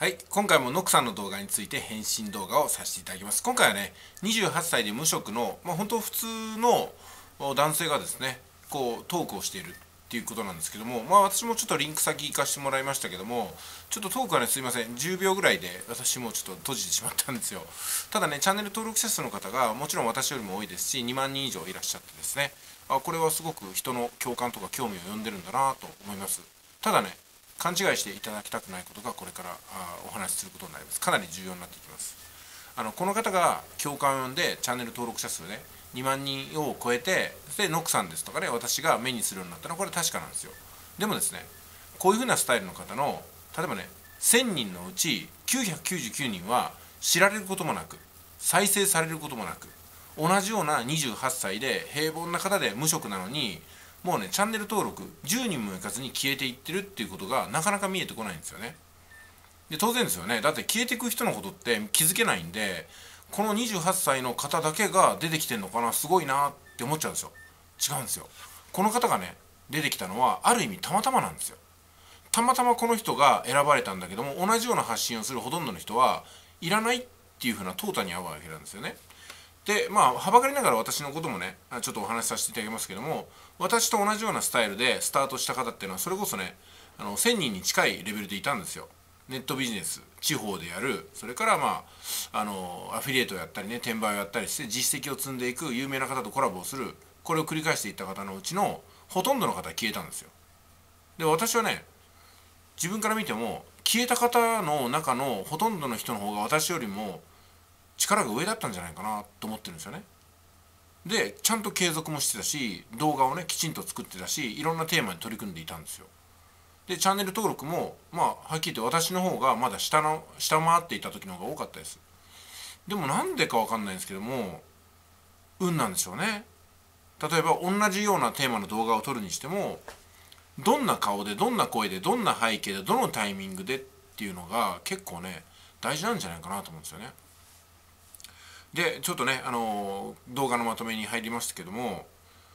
はい、今回もノックさんの動画について返信動画をさせていただきます。今回はね、28歳で無職の、本当普通の男性がですね、トークをしているっていうことなんですけども、私もちょっとリンク先行かしてもらいましたけども、ちょっとトークはね、すいません、10秒ぐらいで私もちょっと閉じてしまったんですよ。ただね、チャンネル登録者数の方がもちろん私よりも多いですし、2万人以上いらっしゃってですね、これはすごく人の共感とか興味を呼んでるんだなと思います。ただね、勘違いしていただきたくないことがこれからお話しすることになります。かなり重要になってきます。この方が共感を呼んでチャンネル登録者数ね2万人を超えて、でノックさんですとかね、私が目にするようになったのはこれ確かなんですよ。でもですね、こういう風なスタイルの方の例えばね、1000人のうち999人は知られることもなく再生されることもなく、同じような28歳で平凡な方で無職なのに、もうねチャンネル登録10人もいかずに消えていってるっていうことがなかなか見えてこないんですよね。で当然ですよね。だって消えていく人のことって気づけないんで、この28歳の方だけが出てきてんのかな、すごいなって思っちゃうんですよ。違うんですよ。この方がね出てきたのはある意味たまたまなんですよ。たまたまこの人が選ばれたんだけども、同じような発信をするほとんどの人はいらないっていう風な淘汰に合うわけなんですよね。ではばかりながら私のこともねちょっとお話しさせていただきますけども、私と同じようなスタイルでスタートした方っていうのはそれこそね1000人に近いレベルでいたんですよ。ネットビジネス地方でやる、それからアフィリエイトをやったりね、転売をやったりして実績を積んでいく有名な方とコラボをする、これを繰り返していった方のうちのほとんどの方が消えたんですよ。で私はね、自分から見ても消えた方の中のほとんどの人の方が私よりも力が上だったんじゃないかなと思ってるんですよね。でちゃんと継続もしてたし、動画をねきちんと作ってたし、いろんなテーマに取り組んでいたんですよ。でチャンネル登録もはっきり言って私の方がまだ下回っていた時の方が多かったです。でもなんでかわかんないんですけども、運なんでしょうね。例えば同じようなテーマの動画を撮るにしても、どんな顔でどんな声でどんな背景でどのタイミングでっていうのが結構ね大事なんじゃないかなと思うんですよね。でちょっとね動画のまとめに入りましたけども、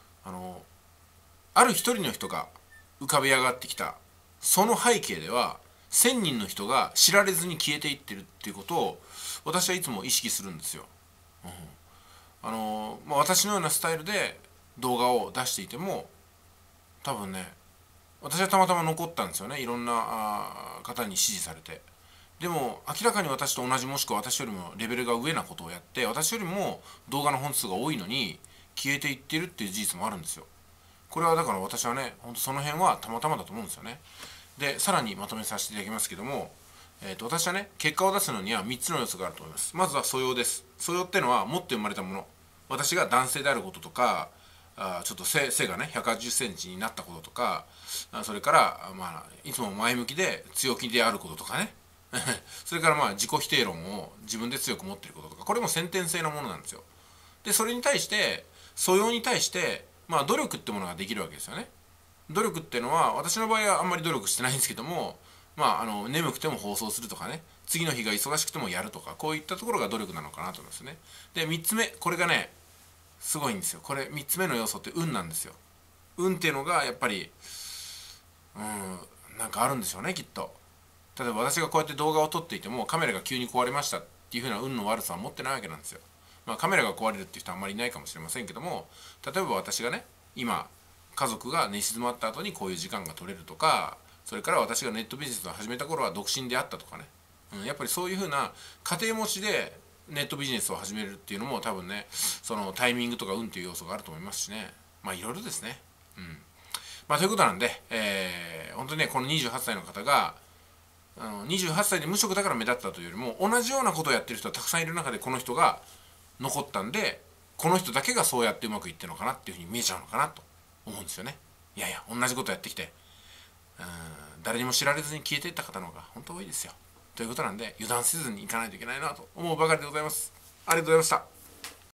ある一人の人が浮かび上がってきたその背景では、1000人の人が知られずに消えていってるっていうことを私はいつも意識するんですよ。私のようなスタイルで動画を出していても多分ね、私はたまたま残ったんですよね、いろんな方に支持されて。でも明らかに私と同じ、もしくは私よりもレベルが上なことをやって、私よりも動画の本数が多いのに消えていっているっていう事実もあるんですよ。これはだから私はね、本当その辺はたまたまだと思うんですよね。でさらにまとめさせていただきますけども、私はね結果を出すのには3つの要素があると思います。まずは素養です。素養っていうのは持って生まれたもの、私が男性であることとか、ちょっと背がね180センチになったこととか、それからいつも前向きで強気であることとかねそれから自己否定論を自分で強く持っていることとか、これも先天性のものなんですよ。でそれに対して素養に対して努力ってものができるわけですよね。努力っていうのは私の場合はあんまり努力してないんですけども、眠くても放送するとかね、次の日が忙しくてもやるとか、こういったところが努力なのかなと思いますね。で3つ目、これがねすごいんですよ。これ3つ目の要素って運なんですよ。運っていうのがやっぱりなんかあるんでしょうね、きっと。例えば私がこうやって動画を撮っていてもカメラが急に壊れましたっていう風な運の悪さは持ってないわけなんですよ。カメラが壊れるっていう人はあんまりいないかもしれませんけども、例えば私がね今家族が寝静まった後にこういう時間が取れるとか、それから私がネットビジネスを始めた頃は独身であったとかね、やっぱりそういう風な家庭持ちでネットビジネスを始めるっていうのも多分ね、そのタイミングとか運っていう要素があると思いますしね、いろいろですね。ということなんで、本当にねこの28歳の方が28歳で無職だから目立ったというよりも、同じようなことをやってる人はたくさんいる中でこの人が残ったんで、この人だけがそうやってうまくいってるのかなっていうふうに見えちゃうのかなと思うんですよね。いやいや、同じことやってきて誰にも知られずに消えていった方の方が本当多いですよ。ということなんで油断せずにいかないといけないなと思うばかりでございます。ありがとうございました。